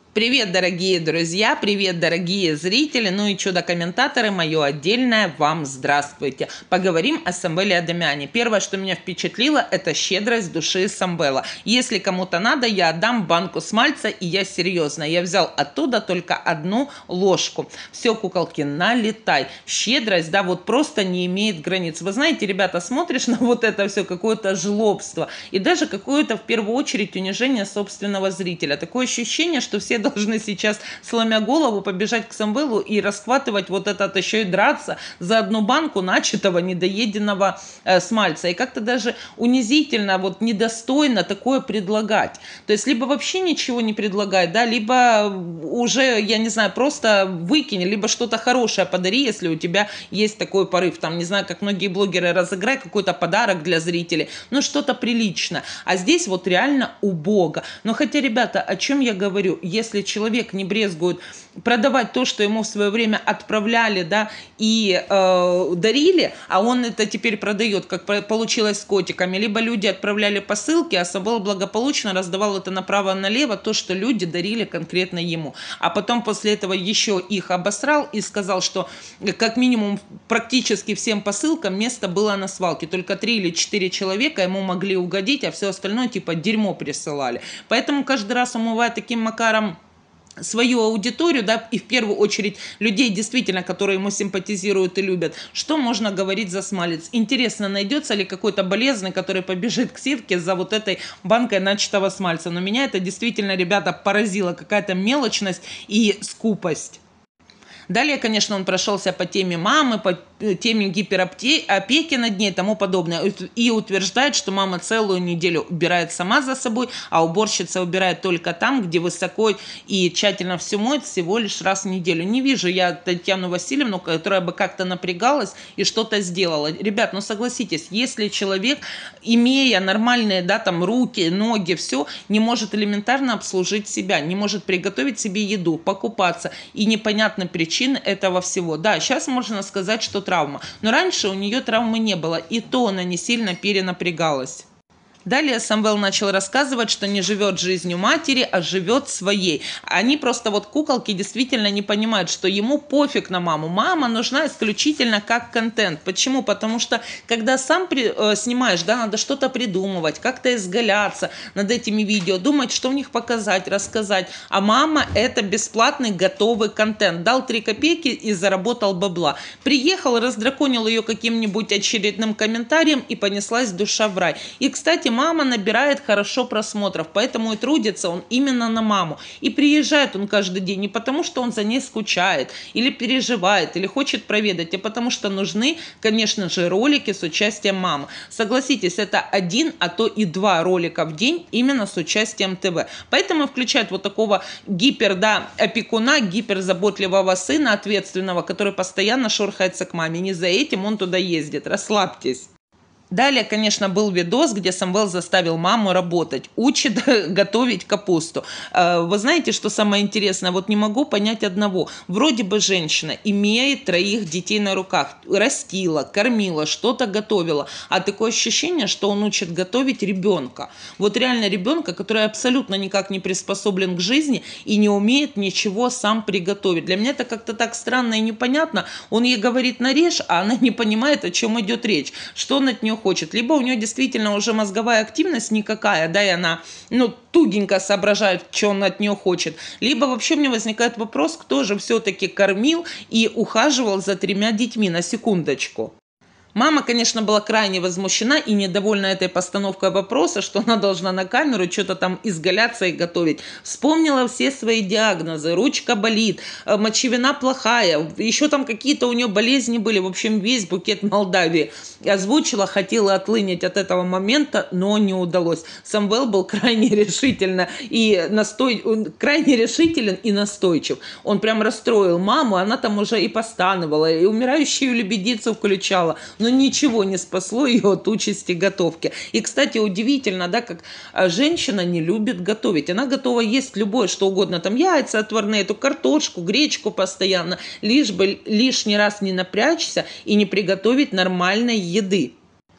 Привет, дорогие друзья, привет, дорогие зрители, ну и чудо-комментаторы, мое отдельное вам здравствуйте. Поговорим о Самвеле Адамяне. Первое, что меня впечатлило, это щедрость души Самвела. Если кому-то надо, я отдам банку смальца, и я серьезно. Я взял оттуда только одну ложку. Все, куколки, налетай. Щедрость, да, вот просто не имеет границ. Вы знаете, ребята, смотришь на вот это все, какое-то жлобство, и даже какое-то, в первую очередь, унижение собственного зрителя. Такое ощущение, что все должны сейчас, сломя голову, побежать к Самвелу и расхватывать вот этот, еще и драться за одну банку начатого недоеденного смальца. И как-то даже унизительно, вот недостойно такое предлагать. То есть либо вообще ничего не предлагать, да, либо уже, я не знаю, просто выкинь, либо что-то хорошее подари, если у тебя есть такой порыв. Там, не знаю, как многие блогеры, разыграй какой-то подарок для зрителей, ну что-то приличное. А здесь вот реально убого. Но хотя, ребята, о чем я говорю? Если человек не брезгует продавать то, что ему в свое время отправляли, да, и дарили, а он это теперь продает, как получилось с котиками, либо люди отправляли посылки, а Самвел благополучно раздавал это направо-налево, то, что люди дарили конкретно ему. А потом после этого еще их обосрал и сказал, что как минимум практически всем посылкам место было на свалке. Только 3 или 4 человека ему могли угодить, а все остальное типа дерьмо присылали. Поэтому каждый раз умывая таким макаром свою аудиторию, да, и в первую очередь людей, действительно, которые ему симпатизируют и любят, что можно говорить за смалец? Интересно, найдется ли какой-то болезный, который побежит к Сирке за вот этой банкой начатого смальца? Но меня это действительно, ребята, поразило. Какая-то мелочность и скупость. Далее, конечно, он прошелся по теме мамы, по теме гиперопеки над ней и тому подобное. И утверждает, что мама целую неделю убирает сама за собой, а уборщица убирает только там, где высоко и тщательно все моет всего лишь раз в неделю. Не вижу я Татьяну Васильевну, которая бы как-то напрягалась и что-то сделала. Ребят, ну согласитесь, если человек, имея нормальные, да, там руки, ноги, все, не может элементарно обслужить себя, не может приготовить себе еду, покупаться, и непонятна причина этого всего. Да, сейчас можно сказать, что травма, но раньше у нее травмы не было, и то она не сильно перенапрягалась. Далее Самвел начал рассказывать, что не живет жизнью матери, а живет своей. Они просто вот куколки действительно не понимают, что ему пофиг на маму. Мама нужна исключительно как контент. Почему? Потому что когда сам снимаешь, да, надо что-то придумывать, как-то изгаляться над этими видео, думать, что в них показать, рассказать. А мама – это бесплатный готовый контент. Дал 3 копейки и заработал бабла. Приехал, раздраконил ее каким-нибудь очередным комментарием, и понеслась душа в рай. И, кстати, мама набирает хорошо просмотров, поэтому и трудится он именно на маму. И приезжает он каждый день не потому, что он за ней скучает, или переживает, или хочет проведать, а потому что нужны, конечно же, ролики с участием мамы. Согласитесь, это 1, а то и 2 ролика в день именно с участием ТВ. Поэтому включает вот такого опекуна, гиперзаботливого сына, ответственного, который постоянно шурхается к маме. Не за этим он туда ездит. Расслабьтесь. Далее, конечно, был видос, где Самвел заставил маму работать, учит готовить капусту. Вы знаете, что самое интересное? Вот не могу понять одного. Вроде бы женщина имеет 3 детей на руках, растила, кормила, что-то готовила, а такое ощущение, что он учит готовить ребенка. Вот реально ребенка, который абсолютно никак не приспособлен к жизни и не умеет ничего сам приготовить. Для меня это как-то так странно и непонятно. Он ей говорит: нарежь, а она не понимает, о чем идет речь, что он от нее хочет. Либо у нее действительно уже мозговая активность никакая, да, и она, ну, тугенько соображает, что он от нее хочет. Либо вообще мне возникает вопрос, кто же все-таки кормил и ухаживал за 3 детьми, на секундочку. Мама, конечно, была крайне возмущена и недовольна этой постановкой вопроса, что она должна на камеру что-то там изгаляться и готовить. Вспомнила все свои диагнозы: ручка болит, мочевина плохая, еще там какие-то у нее болезни были, в общем, весь букет Молдавии. Озвучила, хотела отлынять от этого момента, но не удалось. Самвел был крайне решителен и настойчив. Он прям расстроил маму, она там уже и постановала, и умирающую лебедицу включала. Но ничего не спасло ее от участи готовки. И, кстати, удивительно, да, как женщина не любит готовить. Она готова есть любое, что угодно. Там яйца отварные, эту картошку, гречку постоянно. Лишь бы лишний раз не напрячься и не приготовить нормальной еды.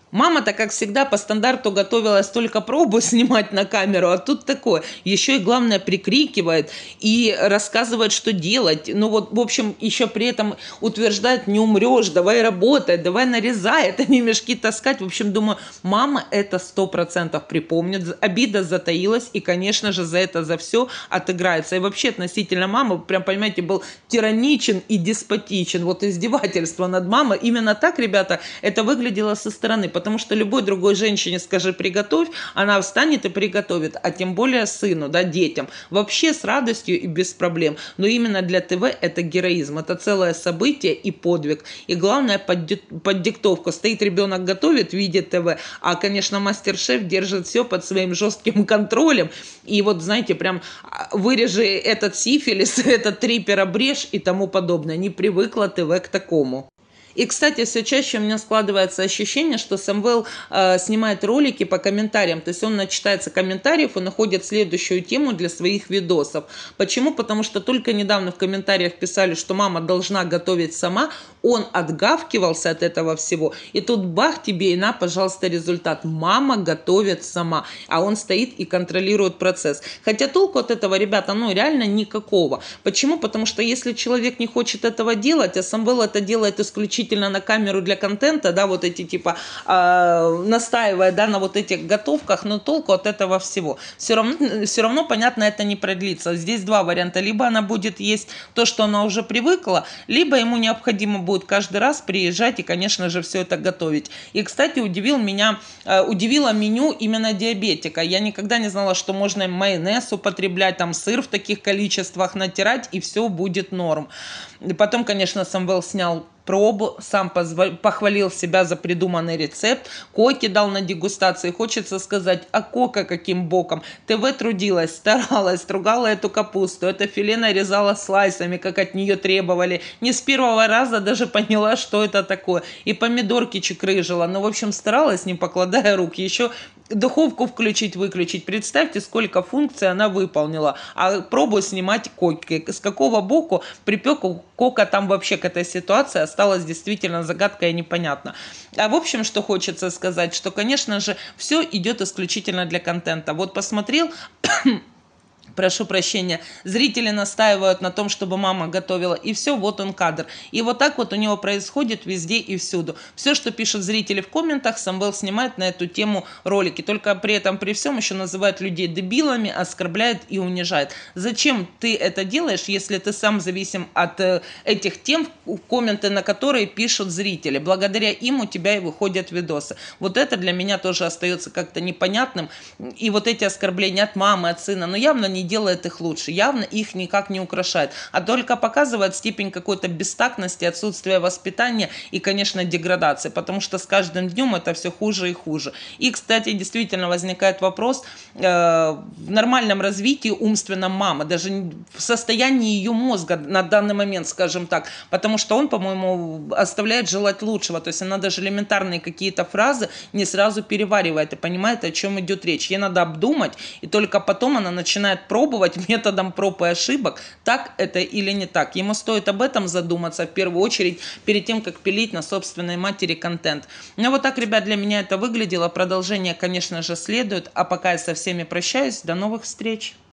Мама-то, как всегда, по стандарту готовилась только пробу снимать на камеру, а тут такое. Еще и, главное, прикрикивает и рассказывает, что делать. Ну вот, в общем, еще при этом утверждает: не умрешь, давай работай, давай нарезай, это не мешки таскать. В общем, думаю, мама это 100% припомнит, обида затаилась и, конечно же, за это, за все отыграется. И вообще относительно мамы, прям, понимаете, был тираничен и деспотичен. Вот издевательство над мамой. Именно так, ребята, это выглядело со стороны. Потому что любой другой женщине скажи приготовь, она встанет и приготовит, а тем более сыну, да, детям. Вообще с радостью и без проблем. Но именно для ТВ это героизм, это целое событие и подвиг. И главное, под диктовку стоит ребенок, готовит, видит ТВ, а, конечно, мастер-шеф держит все под своим жестким контролем. И вот, знаете, прям вырежи этот сифилис, этот трипер обрежь и тому подобное. Не привыкла ТВ к такому. И, кстати, все чаще у меня складывается ощущение, что Самвел снимает ролики по комментариям. То есть он начитается комментариев и находит следующую тему для своих видосов. Почему? Потому что только недавно в комментариях писали, что мама должна готовить сама. Он отгавкивался от этого всего. И тут бах тебе и на, пожалуйста, результат. Мама готовит сама. А он стоит и контролирует процесс. Хотя толку от этого, ребята, ну реально никакого. Почему? Потому что если человек не хочет этого делать, а Самвел это делает исключительно на камеру для контента, да, вот эти типа настаивая, да, на вот этих готовках, но толку от этого всего. Все равно, понятно, это не продлится. Здесь два варианта. Либо она будет есть то, что она уже привыкла, либо ему необходимо будет каждый раз приезжать и, конечно же, все это готовить. И, кстати, удивило меню именно диабетика. Я никогда не знала, что можно майонез употреблять, там сыр в таких количествах натирать, и все будет норм. И потом, конечно, Самвел снял пробу, сам похвалил себя за придуманный рецепт, Коке дал на дегустации. Хочется сказать, а Кока каким боком? ТВ трудилась, старалась, стругала эту капусту, это филе нарезала слайсами, как от нее требовали. Не с первого раза даже поняла, что это такое. И помидорки чекрыжила. Ну, в общем, старалась, не покладая рук. Еще духовку включить-выключить. Представьте, сколько функций она выполнила. А пробую снимать Коки. С какого боку припек Кока там вообще к этой ситуации осталась действительно загадка и непонятно. А в общем, что хочется сказать, что, конечно же, все идет исключительно для контента. Вот посмотрел... Прошу прощения, зрители настаивают на том, чтобы мама готовила, и все, вот он кадр. И вот так вот у него происходит везде и всюду. Все, что пишут зрители в комментах, Самвел снимает на эту тему ролики. Только при этом, при всем, еще называет людей дебилами, оскорбляет и унижает. Зачем ты это делаешь, если ты сам зависим от этих тем, комменты на которые пишут зрители? Благодаря им у тебя и выходят видосы. Вот это для меня тоже остается как-то непонятным. И вот эти оскорбления от мамы, от сына, но явно не делает их лучше, явно их никак не украшает, а только показывает степень какой-то бестактности, отсутствия воспитания и, конечно, деградации, потому что с каждым днем это все хуже и хуже. И, кстати, действительно возникает вопрос в нормальном развитии умственном мамы, даже в состоянии ее мозга на данный момент, скажем так, потому что он, по-моему, оставляет желать лучшего, то есть она даже элементарные какие-то фразы не сразу переваривает и понимает, о чем идет речь. Ей надо обдумать, и только потом она начинает пробовать методом проб и ошибок, так это или не так. Ему стоит об этом задуматься в первую очередь, перед тем, как пилить на собственной матери контент. Ну вот так, ребят, для меня это выглядело. Продолжение, конечно же, следует. А пока я со всеми прощаюсь. До новых встреч!